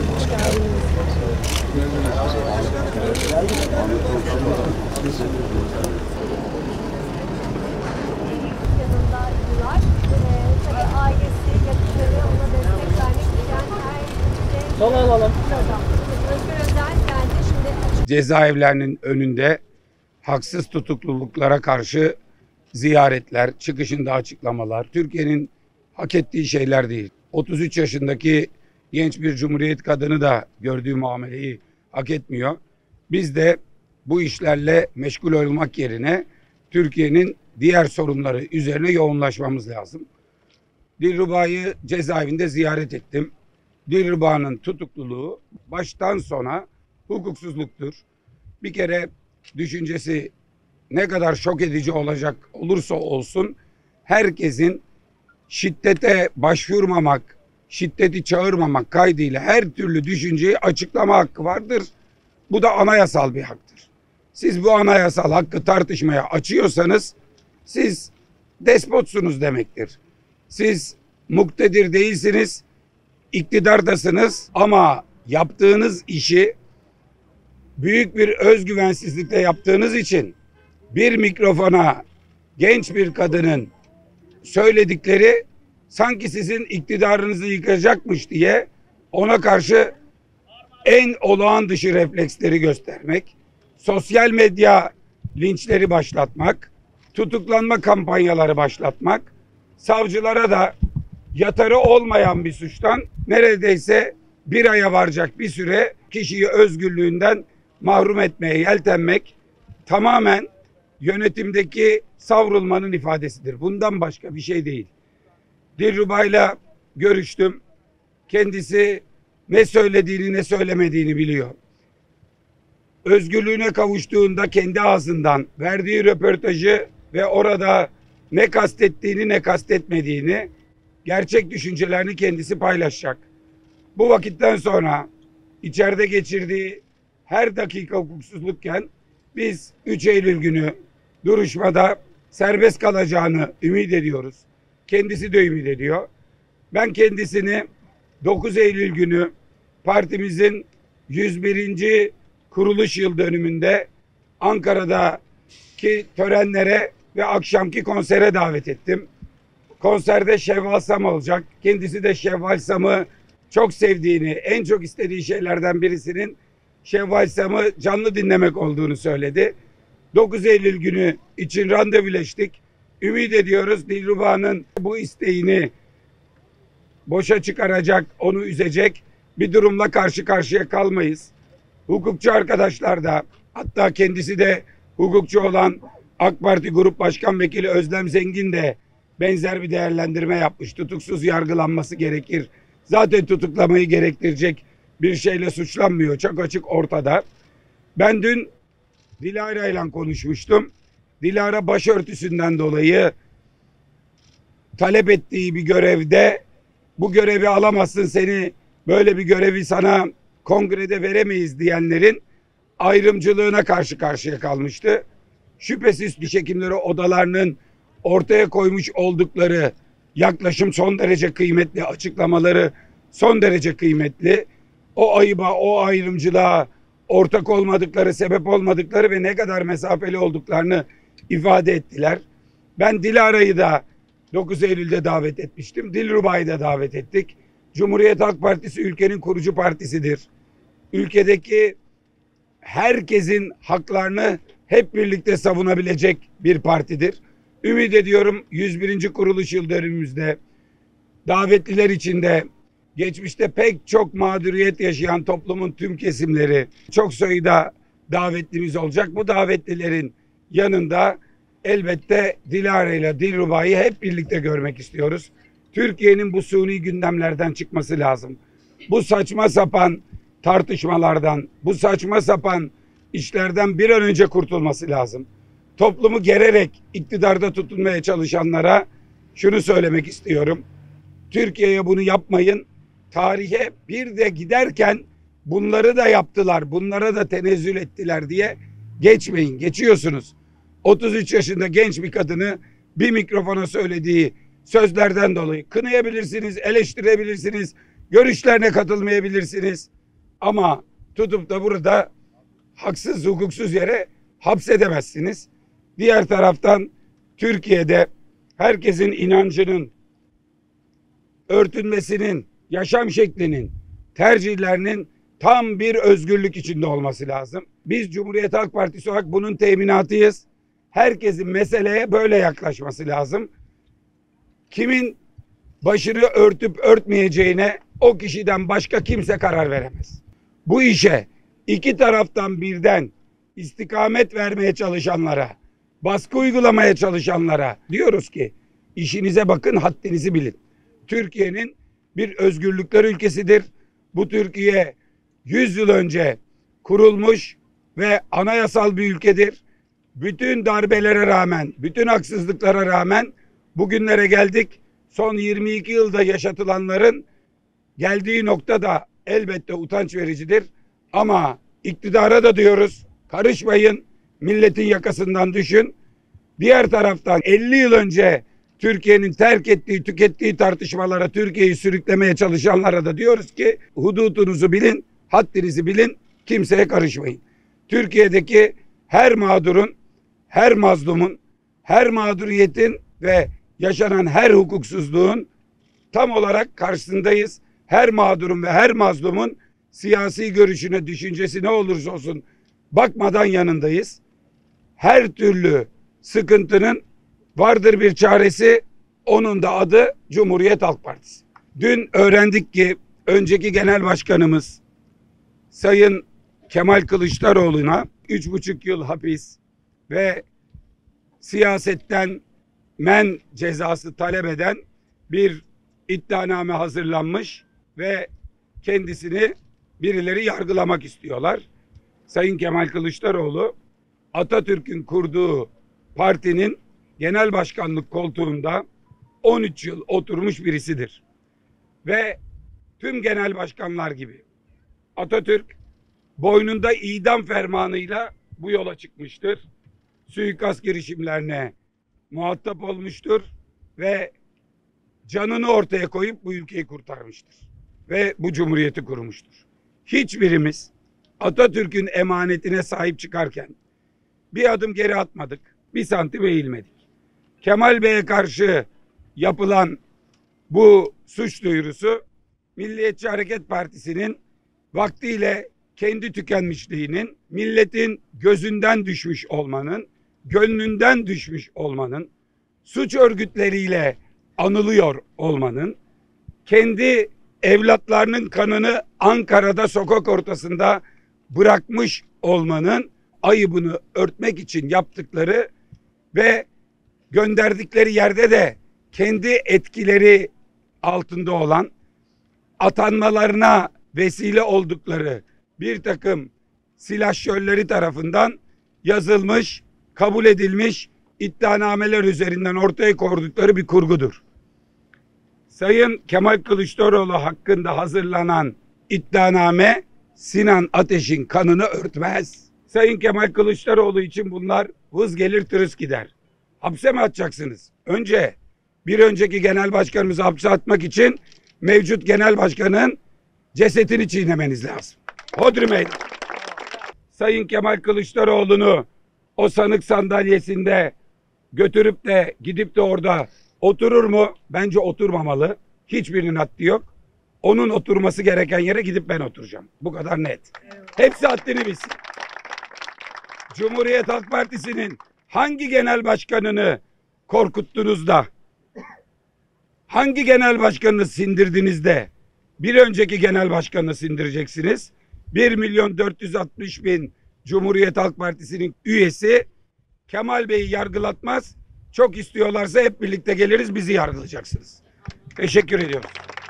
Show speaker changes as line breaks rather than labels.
Hoş geldiniz.
Yanındaydılar. Tabii ailesi, yakınları ona destek vermek isteyen her
Sola alalım.
Özgür Özel geldi. Şimdi açık
Cezaevlerinin önünde haksız tutukluluklara karşı ziyaretler, çıkışında açıklamalar, Türkiye'nin hak ettiği şeyler değil. 33 yaşındaki genç bir cumhuriyet kadını da gördüğü muameleyi hak etmiyor. Biz de bu işlerle meşgul olmak yerine Türkiye'nin diğer sorunları üzerine yoğunlaşmamız lazım. Dilruba'yı cezaevinde ziyaret ettim. Dilruba'nın tutukluluğu baştan sona hukuksuzluktur. Bir kere düşüncesi ne kadar şok edici olacak olursa olsun herkesin şiddete başvurmamak, şiddeti çağırmamak kaydıyla her türlü düşünceyi açıklama hakkı vardır. Bu da anayasal bir haktır. Siz bu anayasal hakkı tartışmaya açıyorsanız siz despotsunuz demektir. Siz muktedir değilsiniz, iktidardasınız ama yaptığınız işi büyük bir özgüvensizlikle yaptığınız için bir mikrofona genç bir kadının söyledikleri sanki sizin iktidarınızı yıkacakmış diye ona karşı en olağan dışı refleksleri göstermek, sosyal medya linçleri başlatmak, tutuklanma kampanyaları başlatmak, savcılara da yatarı olmayan bir suçtan neredeyse bir aya varacak bir süre kişiyi özgürlüğünden mahrum etmeye yeltenmek tamamen yönetimdeki savrulmanın ifadesidir. Bundan başka bir şey değil. Dilruba'yla görüştüm. Kendisi ne söylediğini ne söylemediğini biliyor. Özgürlüğüne kavuştuğunda kendi ağzından verdiği röportajı ve orada ne kastettiğini ne kastetmediğini, gerçek düşüncelerini kendisi paylaşacak. Bu vakitten sonra içeride geçirdiği her dakika hukuksuzlukken biz 3 Eylül günü duruşmada serbest kalacağını ümit ediyoruz. Kendisi de ümit ediyor. Ben kendisini 9 Eylül günü partimizin 101. kuruluş yıl dönümünde Ankara'daki törenlere ve akşamki konsere davet ettim. Konserde Şevval Sam olacak. Kendisi de Şevval Sam'ı çok sevdiğini, en çok istediği şeylerden birisinin Şevval Sam'ı canlı dinlemek olduğunu söyledi. 9 Eylül günü için randevuleştik. Ümit ediyoruz Dilruba'nın bu isteğini boşa çıkaracak, onu üzecek bir durumla karşı karşıya kalmayız. Hukukçu arkadaşlar da, hatta kendisi de hukukçu olan AK Parti Grup Başkan Vekili Özlem Zengin de benzer bir değerlendirme yapmış. Tutuksuz yargılanması gerekir. Zaten tutuklamayı gerektirecek bir şeyle suçlanmıyor. Çok açık ortada. Ben dün Dilara ile konuşmuştum. Dilara başörtüsünden dolayı talep ettiği bir görevde bu görevi alamazsın, seni böyle bir görevi sana kongrede veremeyiz diyenlerin ayrımcılığına karşı karşıya kalmıştı. Şüphesiz diş hekimleri odalarının ortaya koymuş oldukları yaklaşım son derece kıymetli, açıklamaları son derece kıymetli. O ayıba, o ayrımcılığa ortak olmadıkları, sebep olmadıkları ve ne kadar mesafeli olduklarını ifade ettiler. Ben Dilara'yı da 9 Eylül'de davet etmiştim. Dilruba'yı da davet ettik. Cumhuriyet Halk Partisi ülkenin kurucu partisidir. Ülkedeki herkesin haklarını hep birlikte savunabilecek bir partidir. Ümit ediyorum 101. kuruluş yıl dönümümüzde davetliler içinde geçmişte pek çok mağduriyet yaşayan toplumun tüm kesimleri, çok sayıda davetlimiz olacak. Bu davetlilerin yanında elbette Dilara ile Dilruba'yı hep birlikte görmek istiyoruz. Türkiye'nin bu suni gündemlerden çıkması lazım. Bu saçma sapan tartışmalardan, bu saçma sapan işlerden bir an önce kurtulması lazım. Toplumu gererek iktidarda tutunmaya çalışanlara şunu söylemek istiyorum. Türkiye'ye bunu yapmayın. Tarihe bir de giderken bunları da yaptılar, bunlara da tenezzül ettiler diye geçmeyin. Geçiyorsunuz. 33 yaşında genç bir kadını bir mikrofona söylediği sözlerden dolayı kınayabilirsiniz, eleştirebilirsiniz, Görüşlerine katılmayabilirsiniz. Ama tutup da burada haksız, hukuksuz yere hapsedemezsiniz. Diğer taraftan Türkiye'de herkesin inancının, örtünmesinin, yaşam şeklinin, tercihlerinin tam bir özgürlük içinde olması lazım. Biz Cumhuriyet Halk Partisi olarak bunun teminatıyız. Herkesin meseleye böyle yaklaşması lazım. Kimin başını örtüp örtmeyeceğine o kişiden başka kimse karar veremez. Bu işe iki taraftan birden istikamet vermeye çalışanlara, baskı uygulamaya çalışanlara diyoruz ki işinize bakın, haddinizi bilin. Türkiye'nin bir özgürlükler ülkesidir. Bu Türkiye 100 yıl önce kurulmuş ve anayasal bir ülkedir. Bütün darbelere rağmen, bütün haksızlıklara rağmen bugünlere geldik. Son 22 yılda yaşatılanların geldiği nokta da elbette utanç vericidir. Ama iktidara da diyoruz, karışmayın, milletin yakasından düşün. Diğer taraftan 50 yıl önce Türkiye'nin terk ettiği, tükettiği tartışmalara Türkiye'yi sürüklemeye çalışanlara da diyoruz ki hududunuzu bilin, haddinizi bilin, kimseye karışmayın. Türkiye'deki her mağdurun, her mazlumun, her mağduriyetin ve yaşanan her hukuksuzluğun tam olarak karşısındayız. Her mağdurun ve her mazlumun siyasi görüşüne, düşüncesi ne olursa olsun bakmadan yanındayız. Her türlü sıkıntının vardır bir çaresi, onun da adı Cumhuriyet Halk Partisi. Dün öğrendik ki önceki genel başkanımız Sayın Kemal Kılıçdaroğlu'na 3,5 yıl hapis ve siyasetten men cezası talep eden bir iddianame hazırlanmış ve kendisini birileri yargılamak istiyorlar. Sayın Kemal Kılıçdaroğlu Atatürk'ün kurduğu partinin genel başkanlık koltuğunda 13 yıl oturmuş birisidir. Ve tüm genel başkanlar gibi Atatürk boynunda idam fermanıyla bu yola çıkmıştır. Suikast girişimlerine muhatap olmuştur ve canını ortaya koyup bu ülkeyi kurtarmıştır. Ve bu cumhuriyeti kurmuştur. Hiçbirimiz Atatürk'ün emanetine sahip çıkarken bir adım geri atmadık, bir santim eğilmedik. Kemal Bey'e karşı yapılan bu suç duyurusu Milliyetçi Hareket Partisi'nin vaktiyle kendi tükenmişliğinin, milletin gözünden düşmüş olmanın, gönlünden düşmüş olmanın, suç örgütleriyle anılıyor olmanın, kendi evlatlarının kanını Ankara'da sokak ortasında bırakmış olmanın ayıbını örtmek için yaptıkları ve gönderdikleri yerde de kendi etkileri altında olan, atanmalarına vesile oldukları bir takım silahşörleri tarafından yazılmış, kabul edilmiş iddianameler üzerinden ortaya koydukları bir kurgudur. Sayın Kemal Kılıçdaroğlu hakkında hazırlanan iddianame Sinan Ateş'in kanını örtmez. Sayın Kemal Kılıçdaroğlu için bunlar hız gelir tırıs gider. Hapse mi atacaksınız? Önce bir önceki genel başkanımızı hapse atmak için mevcut genel başkanın cesetini çiğnemeniz lazım. Hodri meydan. Sayın Kemal Kılıçdaroğlu'nu o sanık sandalyesinde götürüp de gidip de orada oturur mu? Bence oturmamalı. Hiçbirinin haddi yok. Onun oturması gereken yere gidip ben oturacağım. Bu kadar net. Hepsi haddini bilsin. Cumhuriyet Halk Partisi'nin hangi genel başkanını korkuttunuz da, hangi genel başkanını sindirdiniz de bir önceki genel başkanını sindireceksiniz? 1.460.000 Cumhuriyet Halk Partisi'nin üyesi Kemal Bey'i yargılatmaz. Çok istiyorlarsa hep birlikte geliriz, bizi yargılayacaksınız. Teşekkür ediyorum.